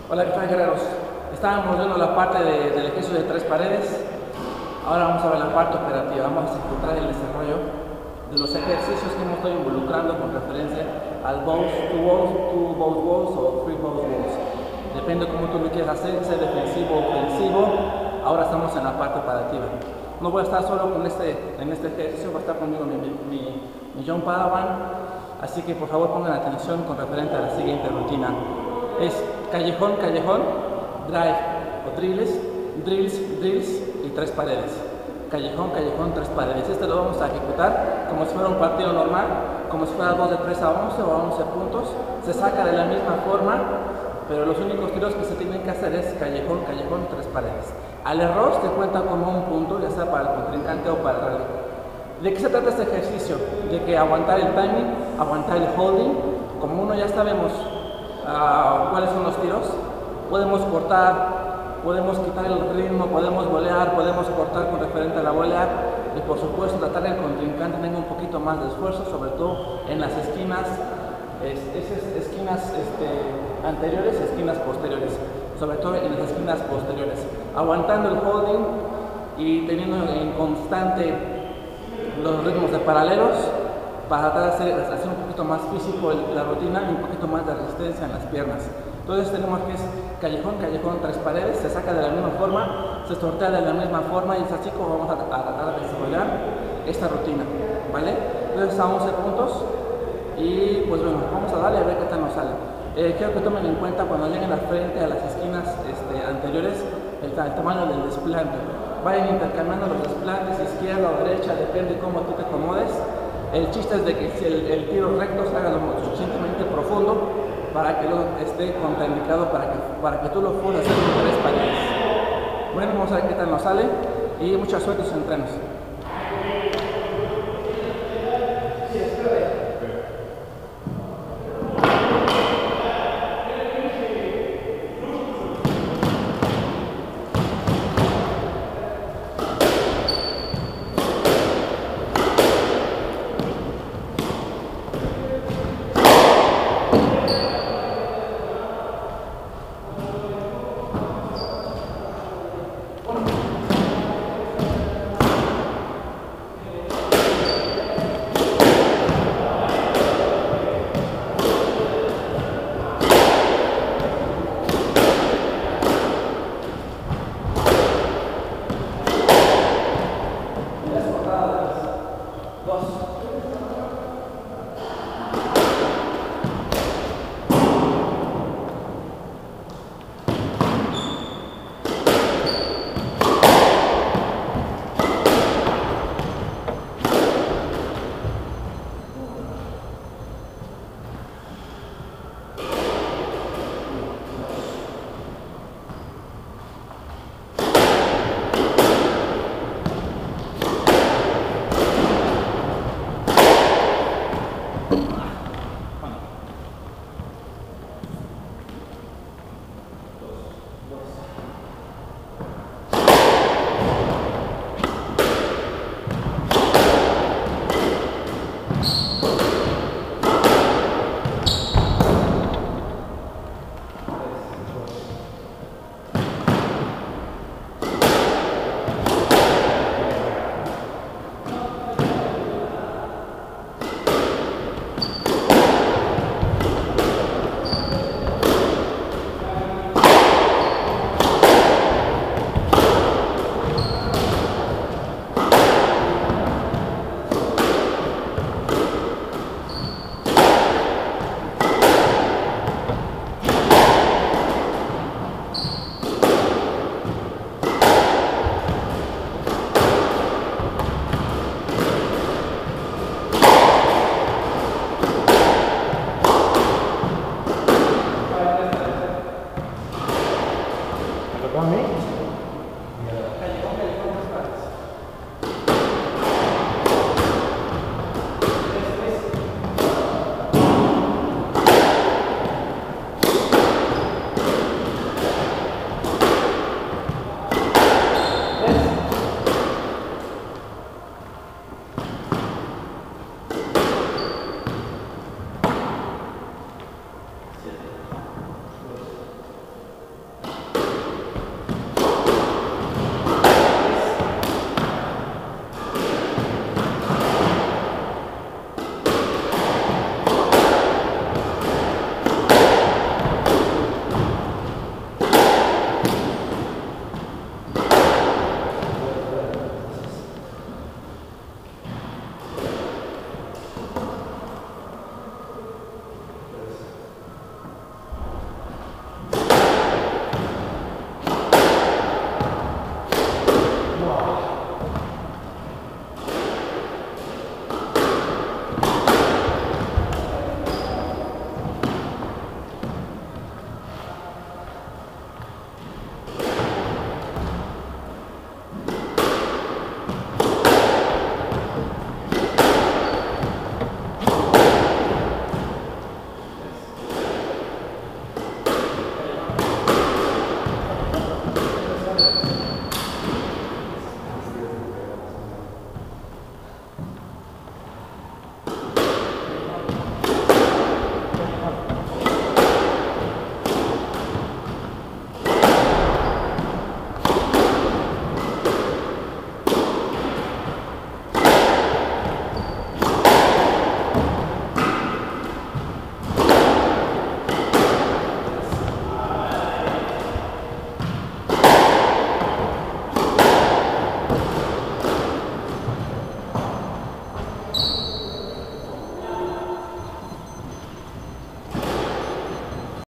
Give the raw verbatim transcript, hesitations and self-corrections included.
Hola, ¿qué tal, guerreros? Estábamos viendo la parte de, del ejercicio de tres paredes. Ahora vamos a ver la parte operativa. Vamos a ejecutar el desarrollo de los ejercicios que hemos estado involucrando con referencia al both, two walls, two both walls o three both walls. Depende cómo tú lo quieras hacer, sea defensivo o ofensivo. Ahora estamos en la parte operativa. No voy a estar solo con este, en este ejercicio, va a estar conmigo mi, mi, mi John Padawan. Así que por favor pongan atención con referente a la siguiente rutina. Es callejón, callejón, drive o drills, drills, drills y tres paredes. Callejón, callejón, tres paredes. Este lo vamos a ejecutar como si fuera un partido normal, como si fuera dos de tres a once o a once puntos. Se saca de la misma forma, pero los únicos tiros que se tienen que hacer es callejón, callejón, tres paredes. Al error se cuenta como un punto, ya sea para el contrincante o para el rally. ¿De qué se trata este ejercicio? De que aguantar el timing, aguantar el holding. Como uno ya sabemos uh, cuáles son los tiros, podemos cortar, podemos quitar el ritmo, podemos volear, podemos cortar con referente a la volea y por supuesto tratar que el contrincante tenga un poquito más de esfuerzo, sobre todo en las esquinas, es, esas esquinas este, anteriores y esquinas posteriores, sobre todo en las esquinas posteriores, aguantando el holding y teniendo en constante los ritmos de paralelos para tratar de hacer, hacer un poquito más físico la rutina y un poquito más de resistencia en las piernas. Entonces tenemos que es callejón, callejón, tres paredes, se saca de la misma forma, se sortea de la misma forma y es así como vamos a, a tratar de desarrollar esta rutina, ¿vale? Entonces a once puntos y pues bueno, vamos a darle a ver qué tal nos sale. Eh, quiero que tomen en cuenta cuando lleguen al frente a las esquinas este, anteriores el, el tamaño del desplante. Vayan intercambiando los desplantes, izquierda o derecha, depende cómo tú te acomodes. El chiste es de que si el, el tiro recto se haga lo suficientemente profundo para que lo esté contraindicado, para que, para que tú lo puedas hacer en tres paredes. Bueno, vamos a ver qué tal nos sale y mucha suerte en sus entrenos.